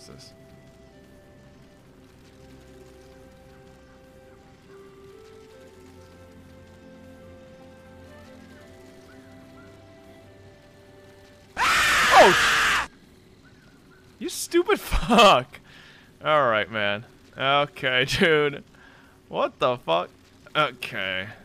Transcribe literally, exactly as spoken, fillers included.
What's this? Oh! You stupid fuck! Alright, man. Okay, dude. What the fuck? Okay.